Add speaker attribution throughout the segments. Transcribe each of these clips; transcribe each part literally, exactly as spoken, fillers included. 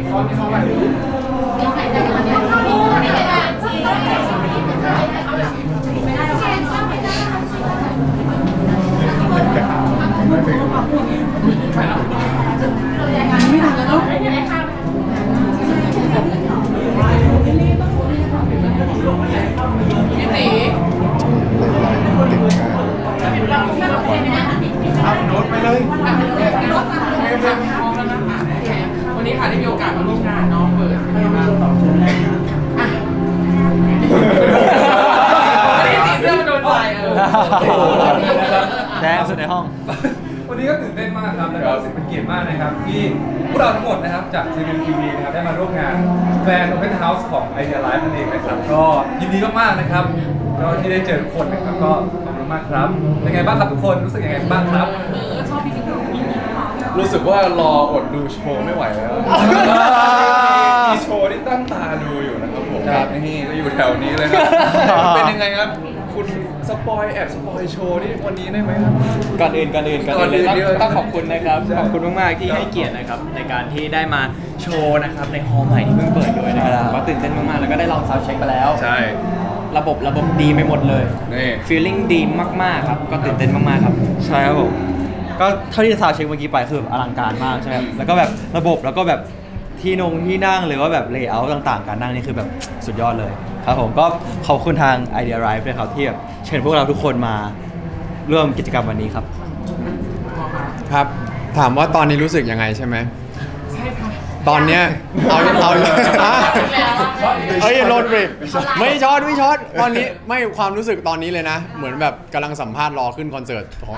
Speaker 1: วันนี้ค่ะได้มีโอกาสมาร่วมงานน้องเปิดไม่ได้ตีเสื้อมาโดนใจเออ
Speaker 2: แดงสุดในห้อง
Speaker 3: วันนี้ก็ตื่นเต้นมากครับแล้วก็รู้สึกเป็นเกียรติมากนะครับที่พวกเราทั้งหมดนะครับจาก ที วี ที วี นะครับได้มาร่วมงานแกรนด์โอเพนเฮาส์ของ Idea Life นั่นเองนะครับก็ยินดีมากๆนะครับก็ที่ได้เจอทุกคนนะครับก็ขอบคุณมากครับเป็นไงบ้างครับทุกคนรู้สึกยังไงบ้างครับ
Speaker 4: รู้สึกว่ารออดดูโชว์ไม่ไหวแล้วมีโชว์ที่ตั้งตาดูอยู่นะครับผมนี่ก็อยู่แถวนี้เลยครับเป็นยังไงครับคุณสปอยแอบสปอยโชว์นี่วันนี้ได้ไหมครับ
Speaker 2: ก่อนอื่นก่อนอื่นก่อนอื่นเลยต้องขอบคุณนะครับขอบคุณมากๆที่ให้เกียรตินะครับในการที่ได้มาโชว์นะครับในฮอลล์ใหม่ที่เพิ่งเปิดด้วยนะครับก็ตื่นเต้นมากๆแล้วก็ได้ลองซาวด์เช็คไปแล้ว
Speaker 4: ใช่
Speaker 2: ระบบระบบดีไปหมดเลย
Speaker 4: นี่
Speaker 2: ฟีลลิ่งดีมากๆครับก็ตื่นเต้นมากๆครับใช่ครับผมก็เท่าที่ซาวด์เช็คเมื่อกี้ไปคืออลังการมากใช่ไหมแล้วก็แบบระบบแล้วก็แบบที่นงที่นั่งหรือว่าแบบเลเยอร์ต่างๆการนั่งนี่คือแบบสุดยอดเลยครับผมก็ขอบคุณทาง Idea Life ด้วยครับที่แบบเชิญพวกเราทุกคนมาร่วมกิจกรรมวันนี้ครับ
Speaker 5: ครับถามว่าตอนนี้รู้สึกยังไงใช่ไหม
Speaker 1: ใช่ค่ะ
Speaker 5: ตอนเนี้ยเอาเอาเอ้ยรถเบรกไม่ช็อตไม่ช็อตตอนนี้ไม่ความรู้สึกตอนนี้เลยนะเหมือนแบบกำลังสัมภาษณ์รอขึ้นคอนเสิร์ตของ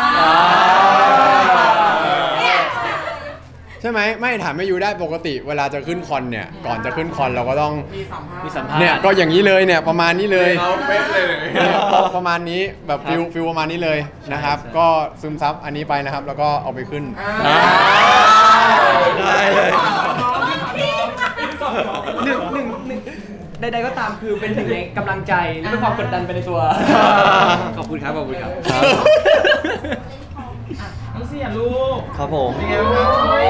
Speaker 5: ใช่ไหมไม่ถามไม่อยู่ได้ปกติเวลาจะขึ้นคอนเนี่ยก่อนจะขึ้นคอนเราก็ต้อง
Speaker 2: มีสัมภาษณ์
Speaker 5: เนี่ยก็อย่างนี้เลยเนี่ยประมาณนี้เลย
Speaker 4: เอาเป๊ะเลย
Speaker 5: ประมาณนี้แบบฟิลฟิลประมาณนี้เลยนะครับก็ซึมซับอันนี้ไปนะครับแล้วก็เอาไปขึ้น
Speaker 2: ได้เลยหนึ่งหนึ่งหนึ่งใดๆก็ตามคือเป็นหนึ่งในกำลังใจและเป็นความกดดันไปในตัวขอบคุณครับขอบคุณครับ
Speaker 1: น้องเสียลูก
Speaker 2: ครับผม
Speaker 1: เป็นไงบ้าง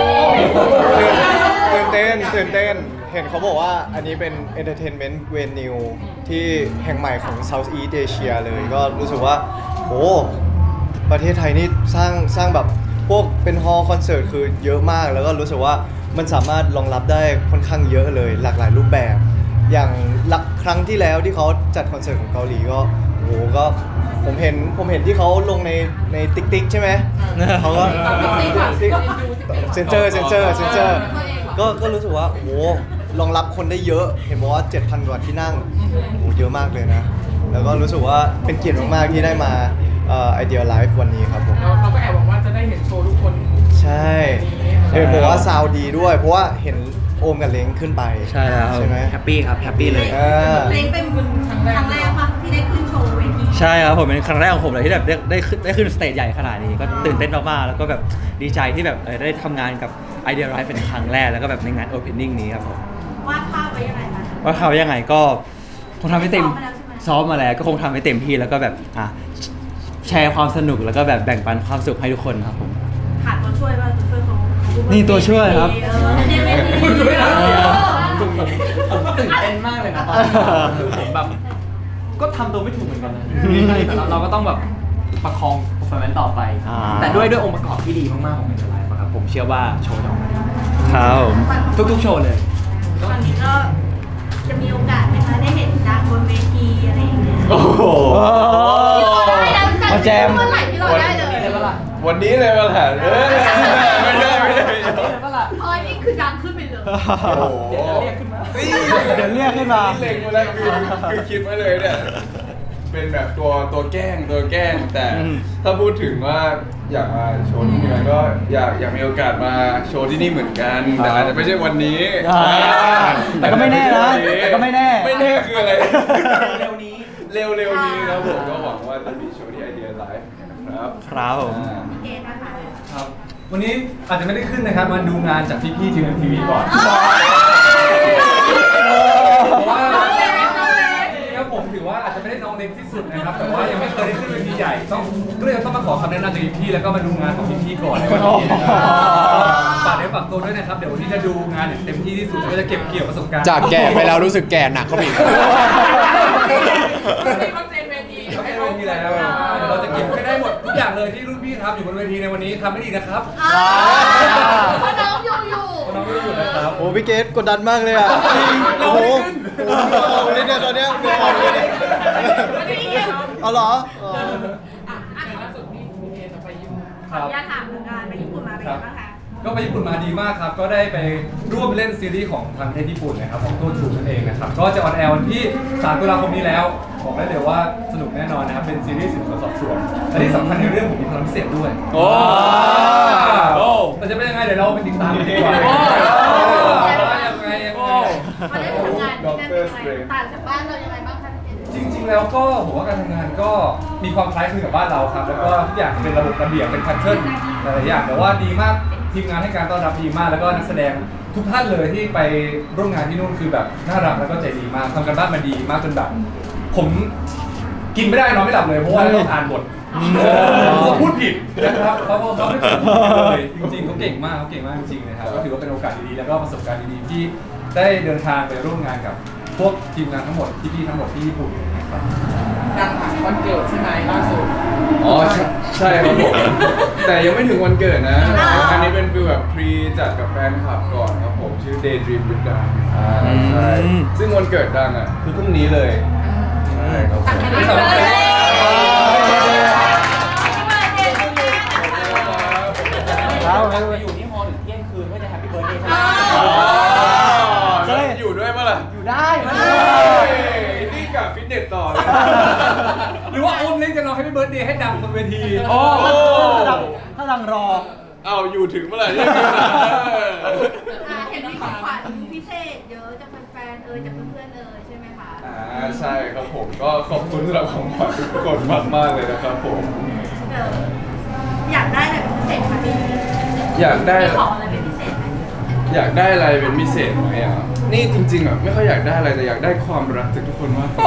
Speaker 5: ตื่นเต้นตื่นเต้นเห็นเขาบอกว่าอันนี้เป็น entertainment venue ที่แห่งใหม่ของ Southeast Asia เลยก็รู้สึกว่าโหประเทศไทยนี่สร้างสร้างแบบพวกเป็นฮอลล์คอนเสิร์ตคือเยอะมากแล้วก็รู้สึกว่ามันสามารถรองรับได้ค่อนข้างเยอะเลยหลากหลายรูปแบบอย่างครั้งที่แล้วที่เขาจัดคอนเสิร์ตของเกาหลีก็โหก็ผมเห็นผมเห็นที่เขาลงในในติ๊กติ๊กใช่ไหมเขาก็เซนเซอร์เซนเซอร์เซนเซอร์ก็ก็รู้สึกว่าโหรองรับคนได้เยอะเห็นบอกว่า เจ็ดพัน กว่าที่นั่งโหเยอะมากเลยนะแล้วก็รู้สึกว่าเป็นเกียรติมากๆที่ได้มาไอเดียไลฟ์วันนี้ครับผม
Speaker 1: เราก็แอบหวังว่าจะได้เห็นโชว์ทุกคน
Speaker 5: ใช่เห็นบอกว่าซาวดีด้วยเพราะว่าเห็นโอมกับเล้งขึ้นไป
Speaker 2: ใช่แล้ว
Speaker 5: ใช่ไหม
Speaker 2: แฮปปี้ครับแฮปปี้เลย
Speaker 6: เล้งเป็นครั้งแรกป่ะที่ได้ขึ้นโชว์เวที
Speaker 2: ใช่ครับผมเป็นครั้งแรกของผมเลยที่แบบได้ได้ได้ขึ้นสเตจใหญ่ขนาดนี้ก็ตื่นเต้นมากๆแล้วก็แบบดีใจที่แบบได้ทำงานกับ Idea Life เป็นครั้งแรกแล้วก็แบบในงาน Opening นี้ครับผม
Speaker 6: วาดภาพไว้ยังไงคะ
Speaker 2: วาดภาพยังไงก็คงทำให้เต็มซ้อมมาแล้วก็คงทำให้เต็มที่แล้วก็แบบอ่ะแชร์ความสนุกแล้วก็แบบแบ่งปันความสุขให้ทุกคนครับผม
Speaker 6: ขาดตัวช่วยป่ะตัวช่วยเขา
Speaker 2: นี่ตัวช่วยครับ
Speaker 1: คุณช่วยนะ
Speaker 2: ผมตื่นเต้นมากเลยนะตอนนี้คือผมแบบก็ทำตัวไม่ถูกเหมือนกันนะแต่เราก็ต้องแบบประคอง performance ต่อไปแต่ด้วยด้วยองค์ประกอบที่ดีมากๆของเป็นไลฟ์ครับผมเชื่อว่าโชว์จะออกมาดีครับทุกๆโชว์เลย
Speaker 6: ตอนนี้ก็จะมีโอกาสไหมคะได้เห็นดังบนเวทีอะไรอย่างเงี้ย
Speaker 2: โอ้โห
Speaker 6: มาแจมเมื่อไหร่ที่เราได้เลย
Speaker 4: วันนี้เลยมาแหละไม่ได้ไม่ได้
Speaker 6: อ๋อนี่คือดังขึ้นไปเลย
Speaker 4: โอ้โห
Speaker 2: เดี๋ยวเรียกขึ้นมาเดี๋ยวเรียกขึ้นมา
Speaker 4: เล็งมาแล้วคือคือคิดไว้เลยเนี่ยเป็นแบบตัวตัวแกล้งตัวแกล้งแต่ถ้าพูดถึงว่าอยากมาโชว์ที่นี่ก็อยากอยากมีโอกาสมาโชว์ที่นี่เหมือนกันแต่อาจจะไม่ใช่วันนี้
Speaker 2: แต่ก็ไม่แน่นะแต่ก็ไม่แน่
Speaker 4: ไม่แน่คืออะไร
Speaker 2: เร็วนี้
Speaker 4: เร็วเร็วนี้ครับผมก็หวังว่าจะมีโชว์ที่ Idea Life ครับ
Speaker 2: ครับผม
Speaker 3: ครับวันนี้อาจจะไม่ได้ขึ้นนะครับมาดูงานจากพี่ๆทีวีทีวีก่อนเพราะว่าแล้วผมถือว่าอาจจะไม่ได้น้องเล็กที่สุดนะครับแต่ว่ายังไม่เคยได้ขึ้นเวทีใหญ่ต้องก็เลยต้องมาขอคำแนะนำจากพี่ๆแล้วก็มาดูงานของพี่ๆก่อนในวันนี้นะครับฝากเนื้อฝากรับตัวด้วยนะครับเดี๋ยววันนี้จะดูงานอย่างเต็มที่ที่สุดแล้วก็จะเก็บเกี่ยวประสบการณ์
Speaker 7: จากแก่ไปแล้วรู้สึกแก่หนักเข้าไปอีก
Speaker 1: ไม่เขาเจนเวที
Speaker 3: ไม่ได้เวทีแล้วเดี๋ยวเราจะเก็บให้ได้หมดทุกอย่างเลยที่รุ่นพี่ทำอยู่บนเวทีในวันนี้ทำให้ดีนะครับ
Speaker 6: เพราะน้องอยู่อยู่
Speaker 3: น้องไม่อยู่นะครับ
Speaker 5: โอ้พี่เกดกดดันมากเลยอ่ะโอ้โหโอ้โหนี่เนี่ยตอนเนี้ยเดือดร้อนเลยเนี่ยเอาเหรอ
Speaker 1: อ่ะล่าสุดพี่พี่เอจะไปญี่ปุ่น
Speaker 6: ขออนุญาตถามเหมือนกันไปญี่ปุ่นมาเป็นยังไงบ้างคะ
Speaker 3: ก็ไปญี่ปุ่นมาดีมากครับก็ได้ไปร่วมเล่นซีรีส์ของทางประเทศญี่ปุ่นนะครับของตัวจูนั่นเองนะครับก็จะออนแอร์วันที่สามตุลาคมนี้แล้วบอกได้เลยว่าสนุกแน่นอนนะครับเป็นซีรีส์สืบสวนสอบสวนและที่สำคัญในเรื่องผมมีพลังพิเศษด้วยโอ้แต่จะเป็นยังไงเดี๋ยวเราไปติดตามกันดีกว่ายังไงยังไง
Speaker 6: มาได้ทำงานที่นั่นเป็นยังไงต่างจากบ้านเรายังไงบ้างคะพี่เกด
Speaker 3: จริงๆ แล้วก็ผมว่าการทำงานก็มีความคล้ายคลึงกับบ้านเราครับ แล้วก็ทุกอย่างเป็นระบบระเบียบเป็นแพทเทิร์นหลายๆอย่างแต่ว่าดีมากทีมงานให้การต้อนรับดีมากแล้วก็นักแสดงทุกท่านเลยที่ไปร่วมงานที่นู่นคือแบบน่ารักแล้วก็ใจดีมากทำกันบ้านมาดีมากจนแบบผมกินไม่ได้นอนไม่หลับเลยเพราะว่าต้องอ่านบทเขาพูดผิดนะครับเขาเขาไม่ผิดเลยจริงๆเขาเก่งมากเขาเก่งมากจริงๆนะครับก็ถือว่าเป็นโอกาสดีๆแล้วก็ประสบการณ์ดีๆที่ได้เดินทางไปร่วมงานกับพวกทีมงานทั้งหมดพี่ๆทั้งหมดที่ญี่ปุ่นนะครับ
Speaker 1: ดังผ่านวันเกิดใช่ไหมล่าสุด
Speaker 4: อ๋อใช่ใช่ครับผมแต่ยังไม่ถึงวันเกิดนะอันนี้เป็นฟีลแบบพรีจัดกับแฟนคลับก่อนครับผมชื่อ Daydream with Dan อ่าใช่ซึ่งวันเกิดดังอ่ะคือพรุ่งนี้เลยใช่ครับผม
Speaker 3: ไม่สำคัญ
Speaker 2: ครับ
Speaker 1: อยู่ที่ฮอลถึงเที่ยงคืนก็จะแฮปปี้เบิร์ดเดย์ใช่ไหม
Speaker 4: จะได้อยู่ด้วยมั้ยล่ะ
Speaker 1: อยู่ได้
Speaker 4: นี่กับฟิตเนสต่อเลย
Speaker 3: หรือว่าโอมเล่นจะรอให้พี่เบิร์ดเดย์ให้ดังบนเวที
Speaker 2: โอ้ถ้าดังรอ
Speaker 4: เอาอยู่ถึงเมื่อไหร่เนี่ย
Speaker 6: เห็นมีของขวัญพิเศษเยอะจากแฟนๆเอ่ยจากเพื่อนๆเอ่ยใช่ไหมคะ
Speaker 4: อ่าใช่ครับผมก็ขอบคุณสำหรับของขวัญทุกคนมากๆเลยนะครับผม
Speaker 6: เอออยากได้อะไรเป็นพิเศษคะพี่
Speaker 4: อยากได้
Speaker 6: มีของอะไรเป็นพิเศษไหม
Speaker 4: อยากได้อะไรเป็นพิเศษไหมอ่ะนี่จริงๆอ่ะไม่ค่อยอยากได้อะไรแต่อยากได้ความรักจากทุกคนมากกว่า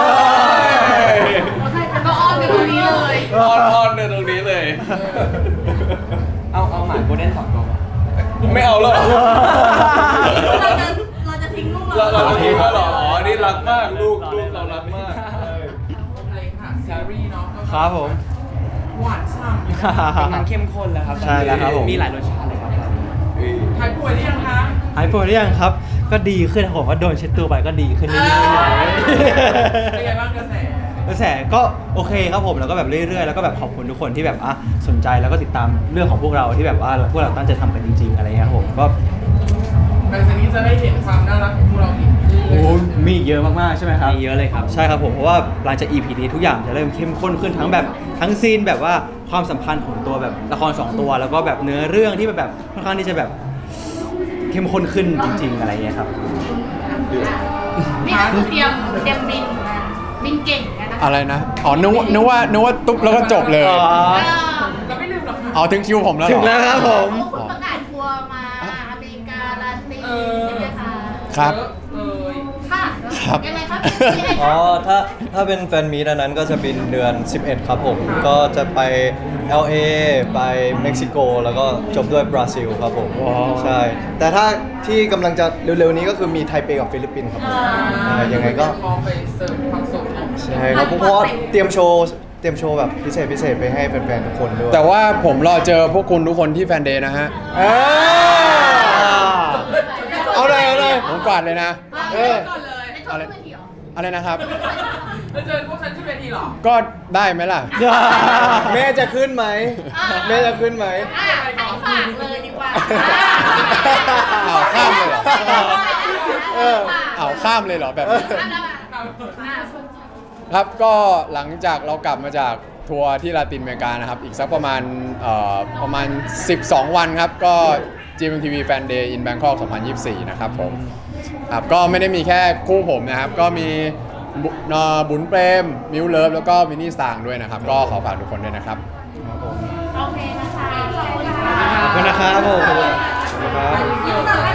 Speaker 6: ก็อ้อนไปตรงนี้เลย
Speaker 4: อ้อนอ้อนในตรงนี้เลย
Speaker 2: เอาเอาหมาโกลเด้นสองตัว
Speaker 4: ไม่เอาแล้วเหรอ
Speaker 6: เราจะเราจะทิ้งลูก
Speaker 4: เรา
Speaker 6: เรา
Speaker 4: เราจะทิ้งแล้วเหรออ๋อนี่รักมากลูกลูกเรารักมาก
Speaker 1: ผมเลยค่ะซีรีส์เนาะก็
Speaker 2: ครับผม
Speaker 1: หวานฉ่ำ
Speaker 2: เป็นงานเข้มข้นแล้วครับใช่แล้วครับผมมีหลายรสชาติเลยครับ
Speaker 1: หายป่วยหรือยังคะ
Speaker 2: หายป่วยหรือยังครับก็ดีขึ้นครับผมว่าโดนเช็ดตัวไปก็ดีขึ้นเรื่อย
Speaker 1: เป็นไงบ้างกระแส
Speaker 2: ๆกระแสก็โอเคครับผมแล้วก็แบบเรื่อยๆแล้วก็แบบขอบคุณทุกคนที่แบบอ่ะสนใจแล้วก็ติดตามเรื่องของพวกเราที่แบบว่าพวกเราตั้งใจทำกันจริงๆอะไรเงี้ยครับผมก็
Speaker 1: หลังจากนี้จะได้เห็นความน่ารักของพวกเราอีก
Speaker 2: โอ้มีเยอะมากๆใช่ไหมครับมีเยอะเลยครับใช่ครับผมเพราะว่าหลังจาก อี พี นี้ทุกอย่างจะเริ่มเข้มข้นขึ้นทั้งแบบทั้งซีนแบบว่าความสัมพันธ์ของตัวแบบละครสองตัวแล้วก็แบบเนื้อเรื่องที่แบบค่อนข้างที่จะแบบเข้มข้นขึ้นจริงๆอะไรเงี้ยครับ
Speaker 6: นี่คือเตรียมเตรียมบินนะบินเก่งนะ
Speaker 7: อะไรนะ อ๋อ นึกว่านึกว่านึกว่าตุ๊บแล้วก็จบเลย
Speaker 2: อ๋อ
Speaker 1: เราไม่ลืมหรอก
Speaker 7: อ๋อ ถึงคิวผมแล้วเหร
Speaker 2: ถึ
Speaker 7: อ
Speaker 2: งแล้วครับผม
Speaker 6: พวกคุณประกาศทัวร์มาอเมริกาลาตินใช่ไหมคะ
Speaker 7: ครับ
Speaker 1: เออ
Speaker 6: ค่ะ
Speaker 7: ครับ
Speaker 6: ยังไงครับ
Speaker 5: อ๋อ ถ้า ถ้าเป็นแฟนมีตอันนั้นก็จะบินเดือน สิบเอ็ด ครับผม ก็จะไป แอล เอ ไปเม็กซิโก แล้วก็จบด้วยบราซิลครับผม
Speaker 2: ว้าว
Speaker 5: ใช่ แต่ถ้าที่กำลังจะเร็วๆนี้ก็คือมีไทเปกับฟิลิปปินส์ครับผมอ่ายังไงก็
Speaker 1: พอไปเสิร์ฟความสุขนะ
Speaker 5: ใช่ครับเพราะว่าเตรียมโชว์ เตรียมโชว์แบบพิเศษพิเศษไปให้แฟนๆทุกคนด้วย
Speaker 7: แต่ว่าผมรอเจอพวกคุณทุกคนที่แฟนเดย์นะฮะ
Speaker 5: อ่าเอาเลยเอาเลย
Speaker 7: ผมกวาดเลยนะ
Speaker 5: เออ
Speaker 1: ก่อนเลย
Speaker 6: อะไรไม่เถียง
Speaker 7: อะไรนะครับ
Speaker 1: แล้วเจอพวกฉันที่เวทีเหรอ
Speaker 7: ก็ได้ไหมล่ะ
Speaker 5: แม่จะขึ้นไหม แม่จะขึ้นไหม
Speaker 6: อ่ะให้ฝากเลยดีกว่า
Speaker 7: เอาข้ามเลยเหรอ
Speaker 5: เออ
Speaker 7: เอาข้ามเลยเหรอแบบนี้ ครับก็หลังจากเรากลับมาจากทัวร์ที่ลาตินอเมริกานะครับ อีกสักประมาณเอ่อประมาณสิบสองวันครับ ก็ จี เอ็ม ที วี Fan Day in Bangkok สองพันยี่สิบสี่ นะครับผมครับก็ไม่ได้มีแค่คู่ผมนะครับ ก็มีบุเอ่อบุญเปรม มิวเลิฟแล้วก็วินนี่สตางค์ด้วยนะครับ ก็ขอฝากทุกคนด้วยนะครับ
Speaker 6: โอเคนะคะ ขอบคุณค่ะ
Speaker 2: ขอบคุณนะครับผม
Speaker 5: ครับ